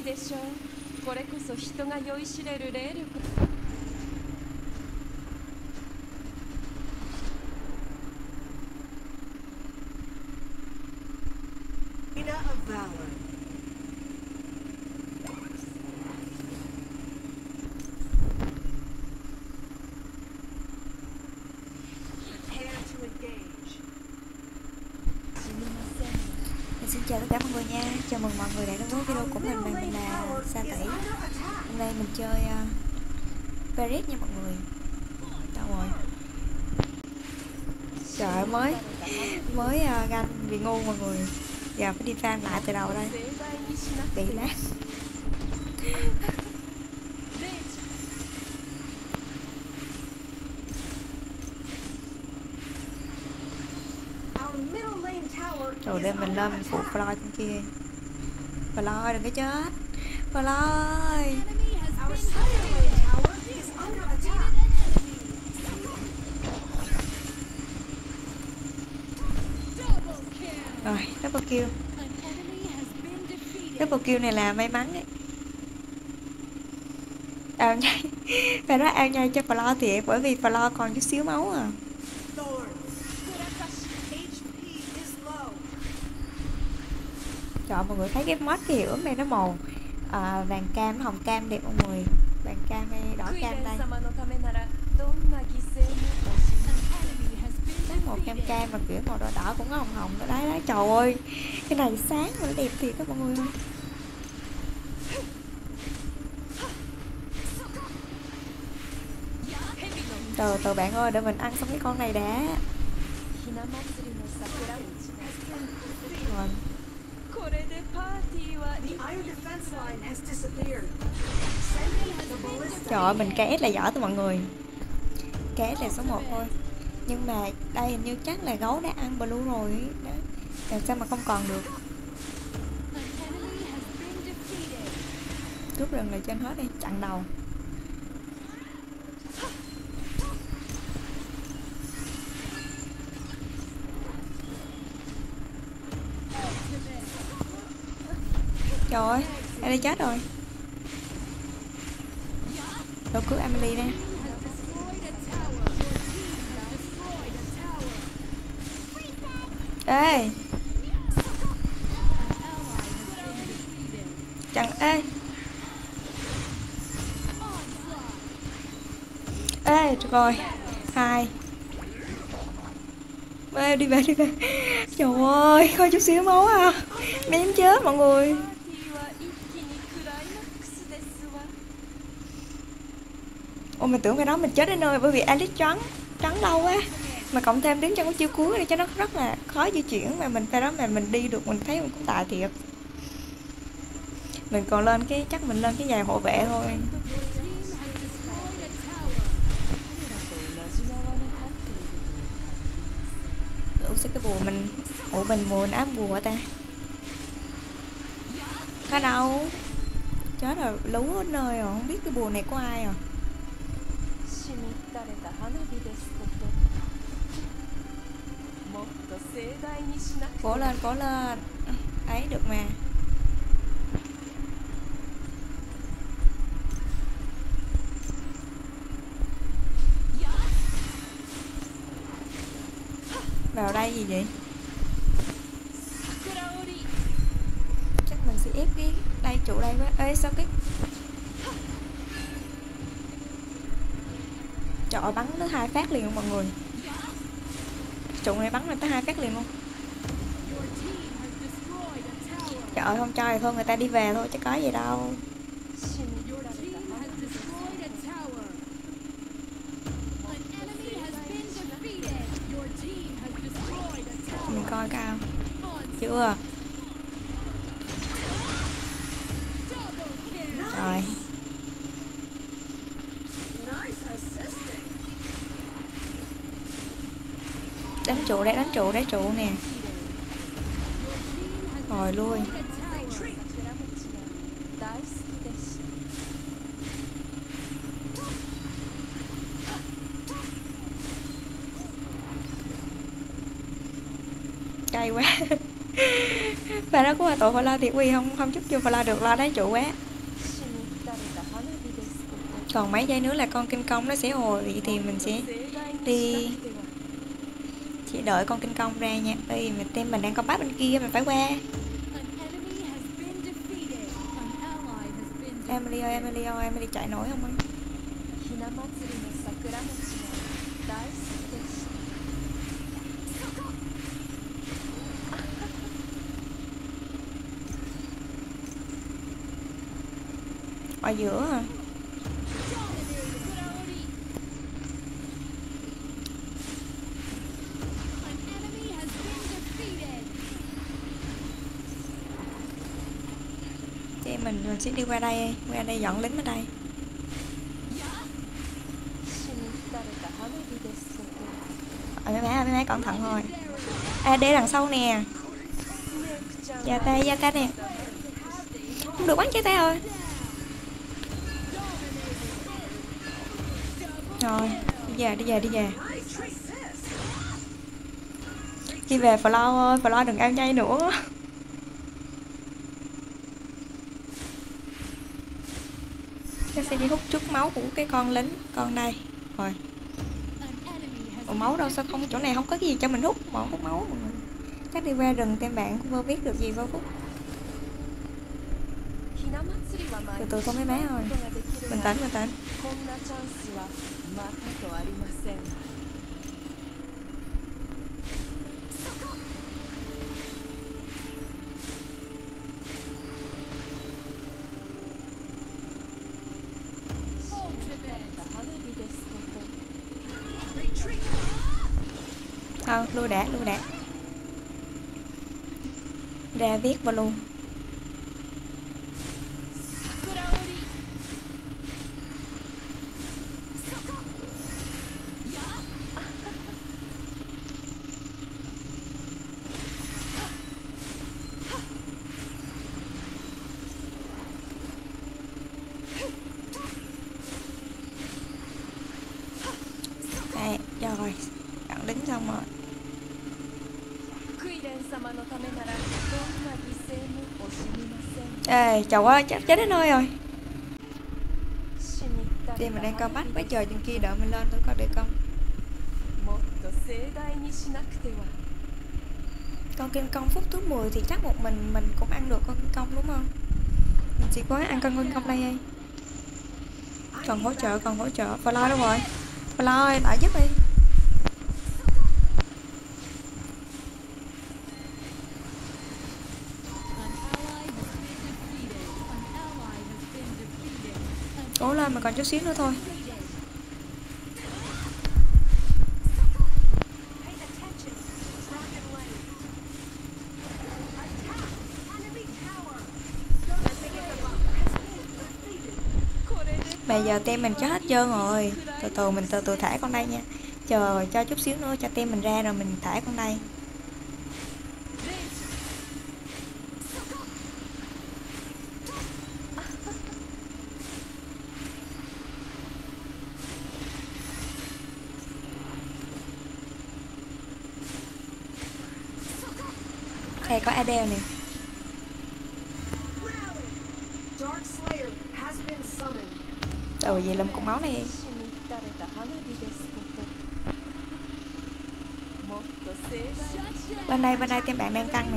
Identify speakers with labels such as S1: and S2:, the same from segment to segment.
S1: でしょう。これこそ人が酔いしれる霊力。
S2: Xin chào tất cả mọi người nha, chào mừng mọi người đã đến với video của mình là Sa Tỷ. Hôm nay mình chơi Paris nha mọi người. Đâu rồi? Trời ơi, mới ganh bị ngu mọi người. Giờ phải đi farm lại từ đầu đây. Bị lát. Rồi đây mình lên mình phụ Fly con kia. Fly đừng có chết. Fly. Rồi, double kill. Double kill này là may mắn ấy. Ao nhai. Phải nói ao nhai cho Fly thiệt, bởi vì Fly còn chút xíu máu à. Trời, mọi người thấy cái mod cái hiệu ứng này nó màu vàng cam, nó hồng cam đẹp mọi người. Vàng cam hay đỏ cam đây. Cái màu cam cam mà kiểu màu đỏ đỏ cũng có hồng hồng nữa đấy đấy. Trời ơi, cái này sáng mà nó đẹp thiệt các mọi người ơi. Từ bạn ơi, để mình ăn xong cái con này đã. Rồi. Trời ơi, mình KS là giỏi thôi mọi người. KS là số 1 thôi. Nhưng mà đây hình như chắc là gấu đã ăn blue rồi đó. Làm sao mà không còn được. Cướp rừng là trên hết đi, chặn đầu. Trời ơi, Ellie chết rồi. Đâu cứu Emily nè. Ê. Chẳng ê. Ê, rồi. 2. Ê, đi về. Trời ơi, coi chút xíu máu à. Mém chết mọi người. Ôi, mình tưởng cái đó mình chết đến nơi bởi vì Alice trắng lâu quá. Mà cộng thêm đứng trong cái chiêu cuối để cho nó rất là khó di chuyển. Mà mình phải đó mà mình đi được, mình thấy mình cũng tài thiệt. Mình còn lên cái, chắc mình lên cái giày hộ vệ thôi. Ủa sao cái bùa mình, mình áp bùa hả ta? Có đâu. Chết rồi, lú hết nơi rồi, không biết cái bùa này của ai rồi. Cố lên ấy được mà. Vào đây gì vậy? Chắc mình sẽ ép cái đây trụ đây quá. Ê sao cái trời ơi, bắn tới 2 phát liền luôn mọi người. Trụ này bắn tới 2 phát liền luôn. Trời ơi, không cho thì thôi người ta đi về thôi chứ có gì đâu. Mình coi cao chưa. Rồi đánh trụ nè. Rồi lui. Cay quá. Và đó cũng là tội phải lo thiệt quy không chút chưa phải lo được, lo đấy chủ quá.
S1: 死に打たれた花火ですこと。
S2: Còn mấy giây nữa là con kinh công nó sẽ hồi, vậy thì mình sẽ
S1: 盛大にしなく
S2: đi
S1: ては。
S2: chỉ đợi con kinh công ra nha. Ê, mà team mình đang combat bên kia, mình phải qua.
S3: An enemy has been defeated. An ally has been
S2: Emily ơi, Emily ơi, Emily chạy nổi không ơi?
S1: ひな祭りの桜餅が大好きでした。
S2: Ở giữa hả?
S3: An enemy has been defeated.
S2: Chị mình sẽ đi qua đây dọn lính ở đây.
S1: 死に打たれた花火ですこと。
S2: Mấy máy cẩn thận thôi. AD đằng sau nè.
S1: スネークちゃん
S2: Ra tay nè. Không được bắn trái tay rồi. Rồi, đi về. Đi về Flo ơi, Flo đừng ao chay nữa. Nó sẽ đi hút chút máu của cái con lính, con đây. Rồi,
S3: An enemy has
S2: ủa, máu đâu sao không, chỗ này không có cái gì cho mình hút, bỏ hút máu mọi người. Chắc đi qua rừng tem bạn cũng vô biết được gì vô phút.
S1: ひな祭りは毎
S2: Từ
S1: 年
S2: từ thôi mấy bé ơi.
S1: ことができる
S2: Bình
S1: が
S2: tĩnh.
S1: こんなチャンスはまたとありません。 花火ですこと。
S2: Thôi, lui đã. Ra viết vào luôn. Đây, rồi, chặn lính xong rồi.
S1: クイレン様のためならどんな犠牲も惜しみません。
S2: Ê, trời ơi, chết đến nơi rồi.
S1: 死に打た
S2: Thì
S1: れ
S2: mình
S1: た
S2: đang coi
S1: 花
S2: bắt
S1: 火
S2: với
S1: です
S2: trời trên kia đợi mình lên tôi coi được không.
S1: もっと盛大にしなくては。
S2: Con kinh công phút thứ 10 thì chắc một mình cũng ăn được con kinh công đúng không? Mình chỉ có ăn con kinh công đây thôi. Còn hỗ trợ. Flo đâu rồi? Flo ơi, đợi giúp đi.
S3: An ally has been defeated. An ally has been defeated. An
S2: Cố lên mà còn chút xíu nữa thôi. Bây giờ tem mình cho hết trơn rồi. Mình từ từ thả con đây nha. Chờ cho chút xíu nữa cho tem mình ra rồi mình thả con đây. Đây có Adele nè. Rồi về làm cục máu này.
S1: 死に打たれた花火ですこと。もっと盛大に。
S2: Bên đây tem bạn đang căng nè.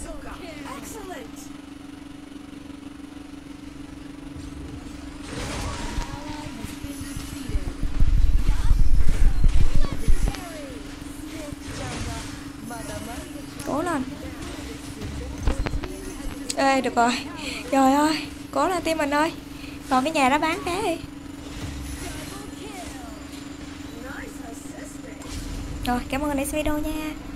S2: Cố lên. Ê, được rồi. Trời ơi, cố lên team mình ơi. Còn cái nhà đó bán cá đi. Rồi, cảm ơn anh đã xem video nha.